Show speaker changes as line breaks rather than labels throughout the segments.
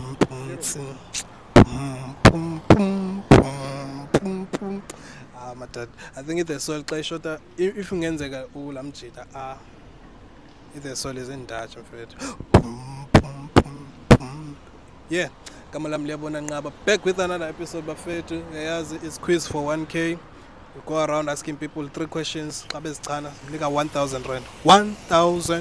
My dad. I think it's a soul play shot. If you get a ulamjita, it's a soul is in Dutch of it. Yeah, Kamalam Liya Nqaba back with another episode. Buffet. It's quiz for 1K. We go around asking people 3 questions. Nigga 1,000 rand. 1,000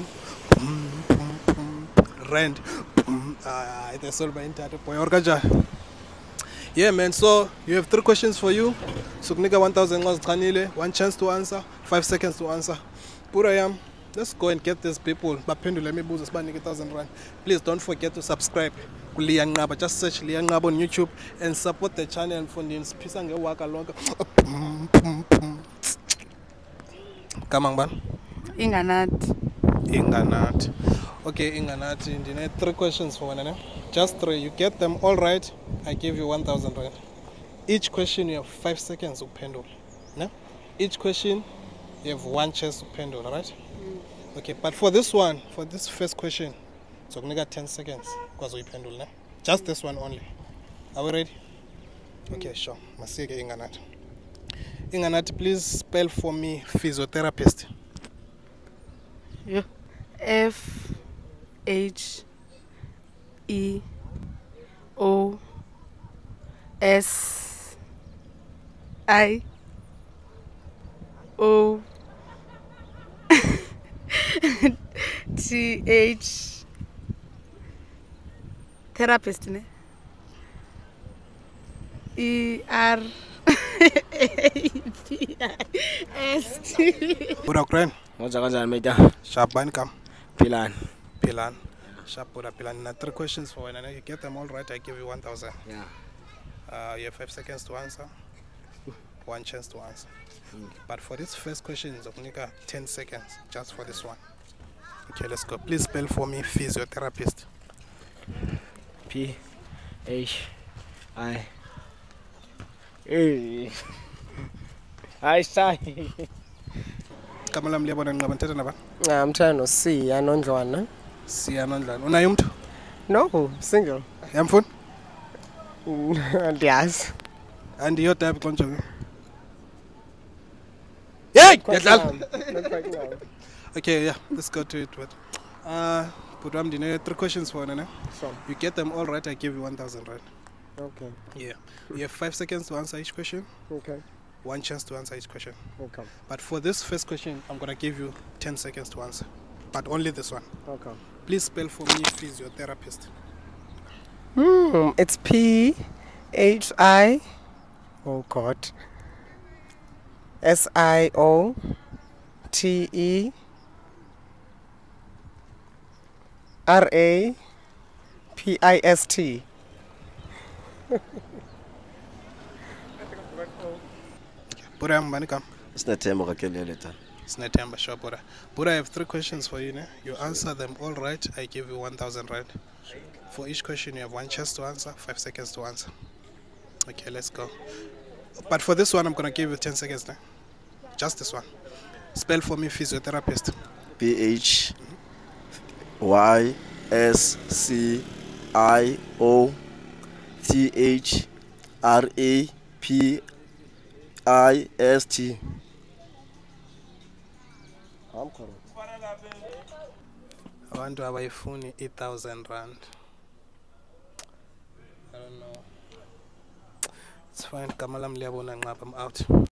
rand. It's sold by internet. Yeah, man. So you have 3 questions for you. So nigga 1,000 was 1 chance to answer, 5 seconds to answer. Purayam. Let's go and get these people. Bapendu, let me boost this 1,000 rand. Please don't forget to subscribe to Liya Nqaba. Just search Liya Nqaba on YouTube and support the channel for the peace and work along. Come on, man. Inganat. Okay, Inganat. You need 3 questions for one. Just 3. You get them all right, I give you 1,000 rand. Each question you have 5 seconds to pendle. No? Each question you have 1 chance to pendle, alright? Okay, but for this one, for this first question, so we got 10 seconds because we pendle, no? Just this one only. Are we ready? Okay, sure. Masige Inganat. Inganat, please spell for me physiotherapist.
Yeah. FHEOSIO TH therapist ne ERAPIST.
Pura
Moja
Sharp come.
Pilan.
Pilan. Sharp Pura Pilan. Now 3 questions for one, and you get them all right, I give you 1,000.
Yeah.
You have 5 seconds to answer. 1 chance to answer. But for this first question, it's only 10 seconds just for this one. Okay, let's go. Please spell for me physiotherapist.
PHI.
Kamalam Liya Nqaba nthetha naba?
I'm trying to see Anondlwana.
Siyanondlwana. Unaye umuntu?
No, single.
Yamfuni?
Yes.
And your type konjani? Hey!
Not quite now.
Okay, yeah, let's go to it. But Putram dine 3 questions for one.
So,
You get them all right, I give you 1,000 right?
okay.
Yeah. You have 5 seconds to answer each question.
Okay.
1 chance to answer each question.
Okay.
But for this first question, I'm gonna give you 10 seconds to answer. But only this one.
Okay.
Please spell for me physiotherapist.
It's PHI. Oh God. SIOTERAPIST.
Pura Manikam.
Sinathemba kakelele ta.
Snatemba sure Pura. Pura, I have 3 questions for you. You answer them all right, I give you 1,000 right. For each question, you have 1 chance to answer, 5 seconds to answer. Okay, let's go. But for this one, I'm gonna give you 10 seconds now. Just this one. Spell for me physiotherapist.
PHYSCIOTHRAPIST.
I'm correct.
Abantu abayifuni 1,000 rand. I don't know. It's fine. Kamalam Liya Nqaba, I'm out.